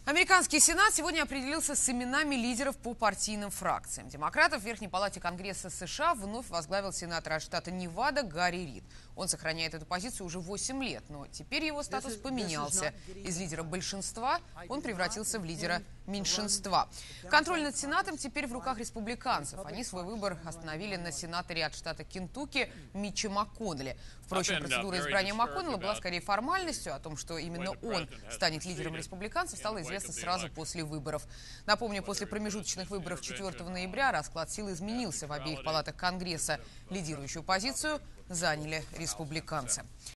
Американский Сенат сегодня определился с именами лидеров по партийным фракциям. Демократов в Верхней палате Конгресса США вновь возглавил сенатор от штата Невада Гарри Рид. Он сохраняет эту позицию уже 8 лет, но теперь его статус поменялся. Из лидера большинства он превратился в лидера меньшинства. Контроль над Сенатом теперь в руках республиканцев. Они свой выбор остановили на сенаторе от штата Кентукки Митче МакКоннелли. Впрочем, процедура избрания МакКоннелла была скорее формальностью. О том, что именно он станет лидером республиканцев, стало известно сразу после выборов. Напомню, после промежуточных выборов 4 ноября расклад сил изменился в обеих палатах Конгресса. Лидирующую позицию заняли республиканцы.